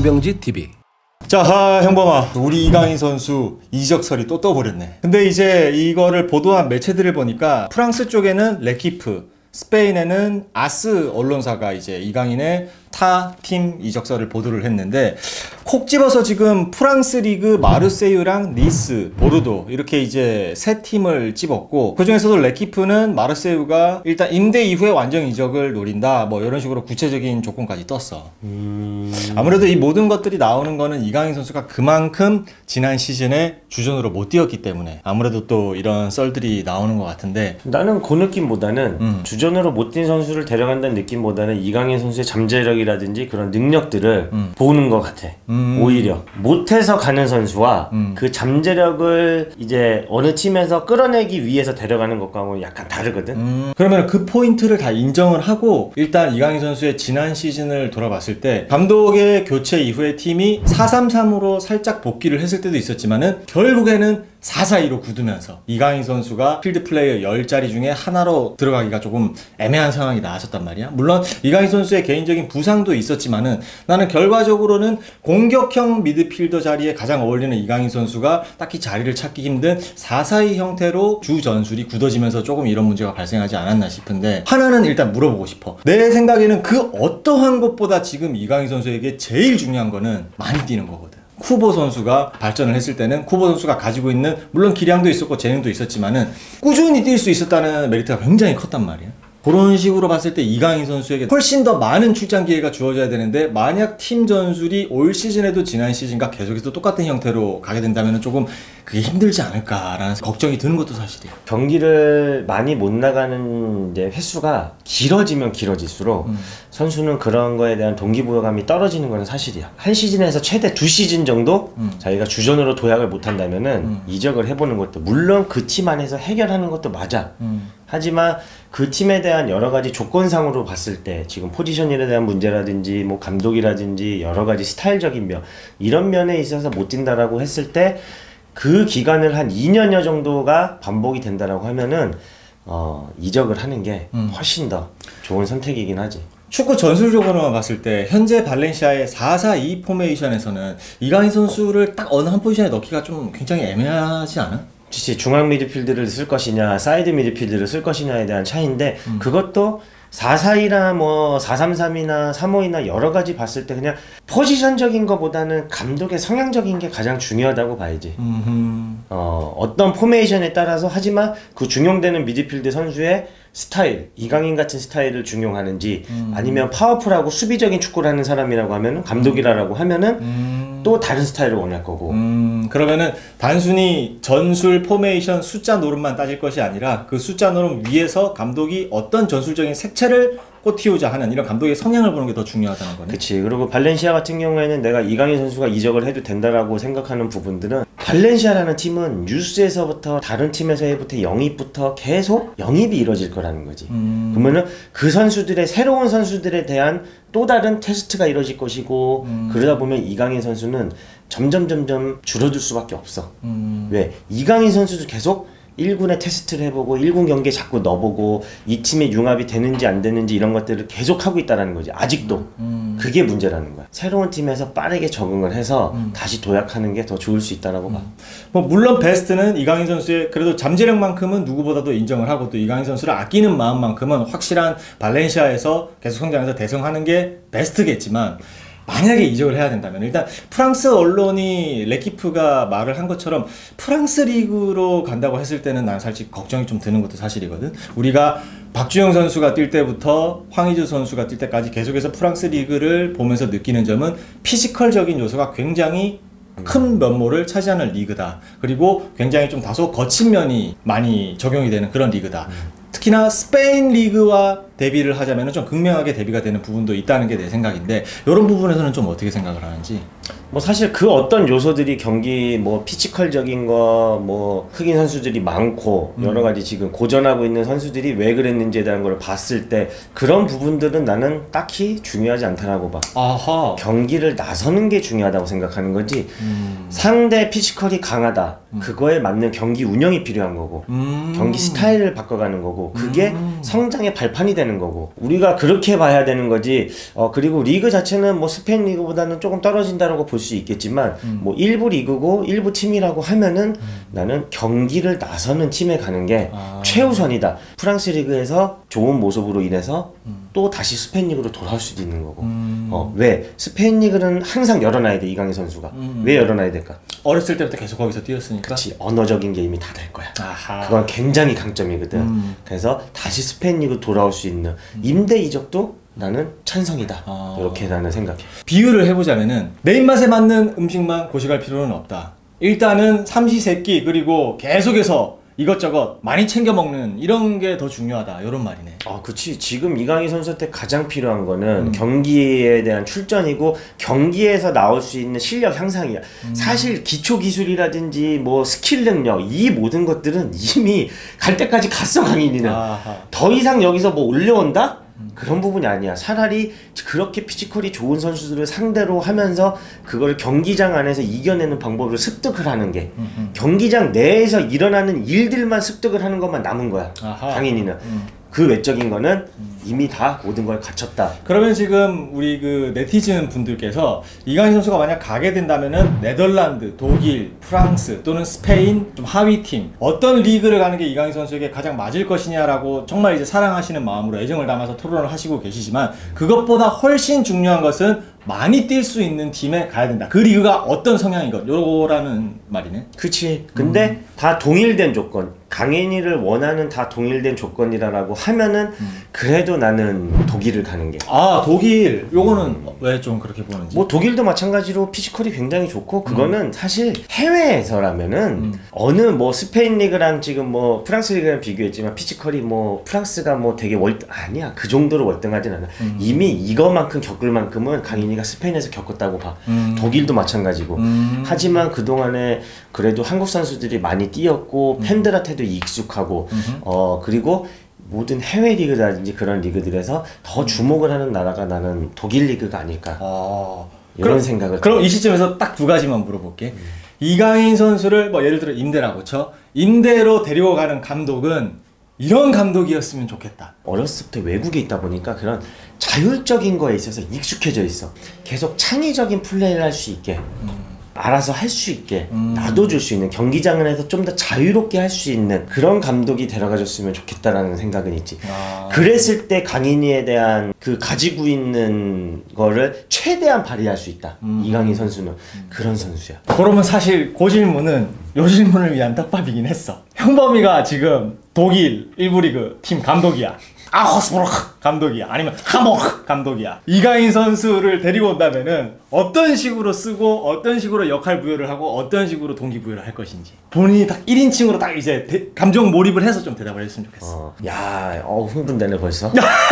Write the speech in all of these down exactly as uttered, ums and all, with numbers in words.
손병지 티비. 자, 아, 형범아, 우리 이강인 선수 이적설이 또 떠버렸네. 근데 이제 이거를 보도한 매체들을 보니까 프랑스 쪽에는 레키프, 스페인에는 아스 언론사가 이제 이강인의 타 팀 이적설을 보도를 했는데, 콕 집어서 지금 프랑스 리그 마르세유랑 니스, 보르도 이렇게 이제 세 팀을 집었고, 그 중에서도 레키프는 마르세유가 일단 임대 이후에 완전 이적을 노린다, 뭐 이런 식으로 구체적인 조건까지 떴어. 음... 아무래도 이 모든 것들이 나오는 거는 이강인 선수가 그만큼 지난 시즌에 주전으로 못 뛰었기 때문에 아무래도 또 이런 썰들이 나오는 것 같은데, 나는 그 느낌보다는 음. 주전으로 못 뛴 선수를 데려간다는 느낌보다는 이강인 선수의 잠재력이라든지 그런 능력들을 음. 보는 것 같아. 음. 오히려 못해서 가는 선수와 음. 그 잠재력을 이제 어느 팀에서 끌어내기 위해서 데려가는 것과는 약간 다르거든. 음. 그러면 그 포인트를 다 인정을 하고, 일단 이강인 선수의 지난 시즌을 돌아봤을 때 감독의 교체 이후에 팀이 사 삼 삼으로 살짝 복귀를 했을 때도 있었지만은 결국에는 사 사 이로 굳으면서 이강인 선수가 필드 플레이어 열 자리 중에 하나로 들어가기가 조금 애매한 상황이 나왔었단 말이야. 물론 이강인 선수의 개인적인 부상도 있었지만은 나는 결과적으로는 공격형 미드필더 자리에 가장 어울리는 이강인 선수가 딱히 자리를 찾기 힘든 사 사 이 형태로 주 전술이 굳어지면서 조금 이런 문제가 발생하지 않았나 싶은데, 하나는 일단 물어보고 싶어. 내 생각에는 그 어떠한 것보다 지금 이강인 선수에게 제일 중요한 거는 많이 뛰는 거거든. 쿠보 선수가 발전을 했을 때는 쿠보 선수가 가지고 있는, 물론 기량도 있었고 재능도 있었지만은 꾸준히 뛸 수 있었다는 메리트가 굉장히 컸단 말이야. 그런 식으로 봤을 때 이강인 선수에게 훨씬 더 많은 출장 기회가 주어져야 되는데, 만약 팀 전술이 올 시즌에도 지난 시즌과 계속해서 똑같은 형태로 가게 된다면 조금 그게 힘들지 않을까라는 걱정이 드는 것도 사실이에요. 경기를 많이 못 나가는 이제 횟수가 길어지면 길어질수록 음. 선수는 그런 거에 대한 동기부여감이 떨어지는 건 사실이야. 한 시즌에서 최대 두 시즌 정도 음. 자기가 주전으로 도약을 못 한다면은 음. 이적을 해보는 것도, 물론 그 팀 안에서 해결하는 것도 맞아. 음. 하지만 그 팀에 대한 여러 가지 조건상으로 봤을 때, 지금 포지션에 대한 문제라든지 뭐 감독이라든지 여러 가지 스타일적인 면, 이런 면에 있어서 못 뛴다라고 했을 때 그 기간을 한 이 년여 정도가 반복이 된다라고 하면은 어, 이적을 하는 게 훨씬 더 좋은 선택이긴 하지. 축구 전술적으로만 봤을 때 현재 발렌시아의 사 사 이 포메이션에서는 이강인 선수를 딱 어느 한 포지션에 넣기가 좀 굉장히 애매하지 않아? 그치, 중앙 미드필드를 쓸 것이냐 사이드 미드필드를 쓸 것이냐에 대한 차이인데, 음. 그것도 사 사 이나 뭐 사 삼 삼이나 삼 오이나 여러 가지 봤을 때 그냥 포지션적인 것보다는 감독의 성향적인 게 가장 중요하다고 봐야지. 음흠. 어, 어떤 포메이션에 따라서, 하지만 그 중용되는 미드필드 선수의 스타일, 이강인 같은 스타일을 중용하는지, 음. 아니면 파워풀하고 수비적인 축구를 하는 사람이라고 하면은, 감독이라고 하면은 음. 또 다른 스타일을 원할 거고. 음, 그러면은 단순히 전술 포메이션 숫자 노름만 따질 것이 아니라 그 숫자 노름 위에서 감독이 어떤 전술적인 색채를 꽃티우자 하는 이런 감독의 성향을 보는 게 더 중요하다는 거네. 그치. 그리고 발렌시아 같은 경우에는 내가 이강인 선수가 이적을 해도 된다라고 생각하는 부분들은, 발렌시아라는 팀은 뉴스에서부터 다른 팀에서부터 영입부터 계속 영입이 이루어질 거라는 거지. 음. 그러면은 그 선수들의, 새로운 선수들에 대한 또 다른 테스트가 이루어질 것이고, 음. 그러다 보면 이강인 선수는 점점 점점 줄어들 수밖에 없어. 음. 왜? 이강인 선수도 계속 일 군에 테스트를 해보고 일 군 경기에 자꾸 넣어보고 이 팀의 융합이 되는지 안 되는지 이런 것들을 계속 하고 있다는 거지. 아직도. 음. 그게 문제라는 거야. 새로운 팀에서 빠르게 적응을 해서 음. 다시 도약하는 게 더 좋을 수 있다라고 음. 봐. 뭐 물론 베스트는 이강인 선수의 그래도 잠재력만큼은 누구보다도 인정을 하고, 또 이강인 선수를 아끼는 마음만큼은 확실한 발렌시아에서 계속 성장해서 대성하는 게 베스트겠지만, 만약에 이적을 해야 된다면 일단 프랑스 언론이 레키프가 말을 한 것처럼 프랑스 리그로 간다고 했을 때는 난 사실 걱정이 좀 드는 것도 사실이거든. 우리가 박주영 선수가 뛸 때부터 황의조 선수가 뛸 때까지 계속해서 프랑스 리그를 보면서 느끼는 점은 피지컬적인 요소가 굉장히 큰 면모를 차지하는 리그다. 그리고 굉장히 좀 다소 거친 면이 많이 적용이 되는 그런 리그다. 특히나 스페인 리그와 대비를 하자면 좀 극명하게 대비가 되는 부분도 있다는 게 내 생각인데, 이런 부분에서는 좀 어떻게 생각을 하는지. 뭐 사실 그 어떤 요소들이 경기 뭐 피지컬적인 거 뭐 흑인 선수들이 많고 음. 여러 가지 지금 고전하고 있는 선수들이 왜 그랬는지에 대한 걸 봤을 때 그런 부분들은 나는 딱히 중요하지 않다라고 봐. 아하. 경기를 나서는 게 중요하다고 생각하는 거지. 음. 상대 피지컬이 강하다. 음. 그거에 맞는 경기 운영이 필요한 거고. 음. 경기 스타일을 바꿔가는 거고. 그게 음. 성장의 발판이 되는 거고. 우리가 그렇게 봐야 되는 거지. 어 그리고 리그 자체는 뭐 스페인 리그보다는 조금 떨어진다라고 볼 수 있겠지만 음. 뭐 일부 리그고 일부 팀이라고 하면은 음. 나는 경기를 나서는 팀에 가는 게 아. 최우선이다. 프랑스 리그에서 좋은 모습으로 인해서 음. 또 다시 스페인 리그로 돌아올 수도 있는 거고. 음. 어, 왜? 스페인 리그는 항상 열어놔야 돼, 이강인 선수가. 음. 왜 열어놔야 될까? 어렸을 때부터 계속 거기서 뛰었으니까. 그치, 언어적인 게 이미 다 될 거야. 아하. 그건 굉장히 강점이거든. 음. 그래서 다시 스페인 리그 돌아올 수 있는 임대 이적도 나는 찬성이다. 아. 이렇게 나는 생각해. 비유를 해보자면은 내 입맛에 맞는 음식만 고식할 필요는 없다. 일단은 삼시세끼 그리고 계속해서 이것저것 많이 챙겨 먹는 이런 게 더 중요하다. 이런 말이네. 아, 그치. 지금 이강인 선수한테 가장 필요한 거는 음. 경기에 대한 출전이고 경기에서 나올 수 있는 실력 향상이야. 음. 사실 기초 기술이라든지 뭐 스킬 능력 이 모든 것들은 이미 갈 때까지 갔어, 강인이는. 아하. 더 이상 여기서 뭐 올려온다? 그런 부분이 아니야. 차라리 그렇게 피지컬이 좋은 선수들을 상대로 하면서 그걸 경기장 안에서 이겨내는 방법을 습득을 하는 게 음, 음. 경기장 내에서 일어나는 일들만 습득을 하는 것만 남은 거야. 아하. 강인이는. 음. 그 외적인 거는 이미 다 모든 걸 갖췄다. 그러면 지금 우리 그 네티즌 분들께서 이강인 선수가 만약 가게 된다면은 네덜란드, 독일, 프랑스 또는 스페인 좀 하위 팀 어떤 리그를 가는 게 이강인 선수에게 가장 맞을 것이냐라고 정말 이제 사랑하시는 마음으로 애정을 담아서 토론을 하시고 계시지만 그것보다 훨씬 중요한 것은 많이 뛸 수 있는 팀에 가야 된다. 그 리그가 어떤 성향인 것 요거라는 말이네. 그치. 근데 음. 다 동일된 조건. 강인이를 원하는 다 동일된 조건이라고 하면은 음. 그래도 나는 독일을 가는 게. 아 독일 요거는 왜 좀 그렇게 보는지. 뭐 독일도 마찬가지로 피지컬이 굉장히 좋고 그거는 음. 사실 해외에서라면은 음. 어느 뭐 스페인 리그랑 지금 뭐 프랑스 리그랑 비교했지만 피지컬이 뭐 프랑스가 뭐 되게 월등 아니야. 그 정도로 월등하진 않아. 음. 이미 이거만큼 겪을 만큼은 강인이가 스페인에서 겪었다고 봐. 음. 독일도 마찬가지고. 음. 하지만 그동안에 그래도 한국 선수들이 많이 뛰었고 음. 팬들한테도 익숙하고 음흠. 어 그리고 모든 해외 리그라든지 그런 리그들에서 더 주목을 하는 나라가 나는 독일 리그가 아닐까 아, 이런 그럼, 생각을 그럼 이 시점에서 딱 두 가지만 물어볼게. 음. 이강인 선수를 뭐 예를 들어 임대라고 쳐 임대로 데리고 가는 감독은 이런 감독이었으면 좋겠다. 어렸을 때 외국에 있다 보니까 그런 자율적인 거에 있어서 익숙해져 있어. 계속 창의적인 플레이를 할 수 있게 음. 알아서 할 수 있게 음. 놔둬줄 수 있는 경기장 안에서 좀 더 자유롭게 할 수 있는 그런 감독이 데려가줬으면 좋겠다라는 생각은 있지. 아. 그랬을 때 강인이에 대한 그 가지고 있는 거를 최대한 발휘할 수 있다. 음. 이강인 선수는 음. 그런 선수야. 그러면 사실 그 질문은 요 질문을 위한 떡밥이긴 했어. 형범이가 지금 독일 일부 리그 팀 감독이야. 아호스부르크 감독이야. 아니면 하모르크 감독이야. 이강인 선수를 데리고 온다면은 어떤 식으로 쓰고 어떤 식으로 역할 부여를 하고 어떤 식으로 동기부여를 할 것인지 본인이 딱 일 인칭으로 딱 이제 대, 감정 몰입을 해서 좀 대답을 했으면 좋겠어. 어. 야, 어, 흥분되네 벌써.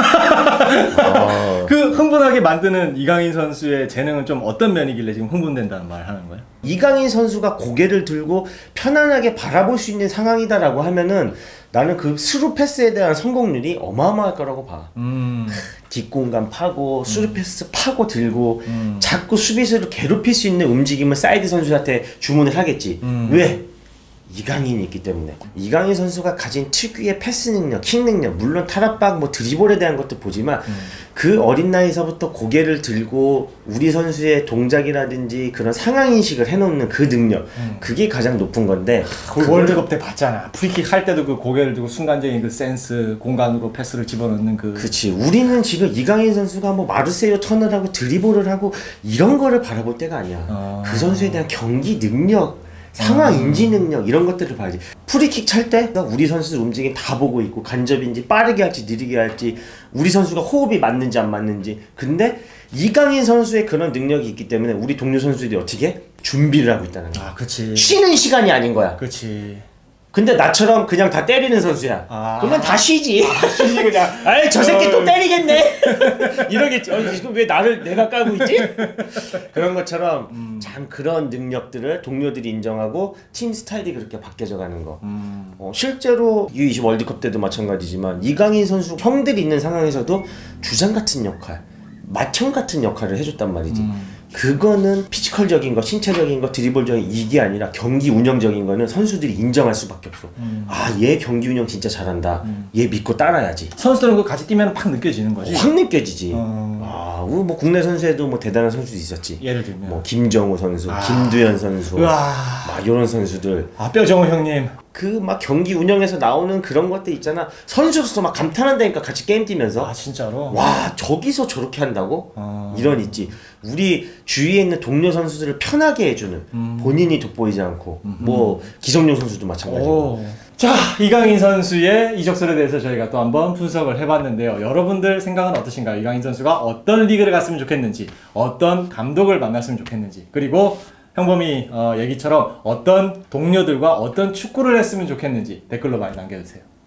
어. 그 흥분하게 만드는 이강인 선수의 재능은 좀 어떤 면이길래 지금 흥분된다는 말 하는 거야? 이강인 선수가 고개를 들고 편안하게 바라볼 수 있는 상황이다라고 하면은 나는 그 스루 패스에 대한 성공률이 어마어마할 거라고 봐. 음. 뒷공간 파고 스루 패스 음. 파고 들고 음. 자꾸 수비수를 괴롭힐 수 있는 움직임을 사이드 선수한테 주문을 하겠지. 음. 왜? 이강인이 있기 때문에. 이강인 선수가 가진 특유의 패스 능력, 킥 능력, 물론 탈압박, 뭐 드리블에 대한 것도 보지만 음. 그 어린 나이서부터 고개를 들고 우리 선수의 동작이라든지 그런 상황인식을 해놓는 그 능력, 음. 그게 가장 높은 건데. 그 월드컵 때 봤잖아. 프리킥 할 때도 그 고개를 들고 순간적인 그 센스, 공간으로 패스를 집어넣는 그. 그치. 우리는 지금 이강인 선수가 뭐 마르세유 턴을 하고 드리블을 하고 이런 거를 바라볼 때가 아니야. 아. 그 선수에 대한 경기 능력, 상황 인지 능력 이런 것들을 봐야지. 프리킥 찰 때 우리 선수들 움직임 다 보고 있고 간접인지 빠르게 할지 느리게 할지 우리 선수가 호흡이 맞는지 안 맞는지. 근데 이강인 선수의 그런 능력이 있기 때문에 우리 동료 선수들이 어떻게 준비를 하고 있다는 거야. 아, 그치. 쉬는 시간이 아닌 거야. 그치. 근데 나처럼 그냥 다 때리는 선수야. 아. 그러면 다 쉬지. 아, 쉬지 그냥. 아이 저 새끼 또 때리겠네. 이러겠지. 어, 지금 왜 나를 내가 까고 있지? 그런 것처럼 음. 참 그런 능력들을 동료들이 인정하고 팀 스타일이 그렇게 바뀌어져 가는 거. 음. 어, 실제로 유 이십 월드컵 때도 마찬가지지만 이강인 선수 형들이 있는 상황에서도 주장 같은 역할, 맏형 같은 역할을 해줬단 말이지. 음. 그거는 피지컬적인 거, 신체적인 거, 드리블적인 이게 아니라 경기 운영적인 거는 선수들이 인정할 수밖에 없어. 음. 아, 얘 경기 운영 진짜 잘한다. 음. 얘 믿고 따라야지. 선수들은 그거 같이 뛰면 팍 느껴지는 거지. 확 느껴지지. 어. 아, 우리 뭐 국내 선수에도 뭐 대단한 선수도 있었지. 예를 들면 뭐 김정우 선수, 아. 김두현 선수, 우와. 막 이런 선수들. 아, 뼈정호 형님. 그 막 경기 운영에서 나오는 그런 것들 있잖아. 선수로서 막 감탄한다니까 같이 게임 뛰면서. 아, 진짜로? 와, 저기서 저렇게 한다고? 어. 이런 있지. 우리 주위에 있는 동료 선수들을 편하게 해주는, 음. 본인이 돋보이지 않고. 뭐 기성용 선수도 마찬가지고. 오. 자, 이강인 선수의 이적설에 대해서 저희가 또 한번 분석을 해봤는데요. 여러분들 생각은 어떠신가요? 이강인 선수가 어떤 리그를 갔으면 좋겠는지, 어떤 감독을 만났으면 좋겠는지, 그리고 형범이 어, 얘기처럼 어떤 동료들과 어떤 축구를 했으면 좋겠는지 댓글로 많이 남겨주세요.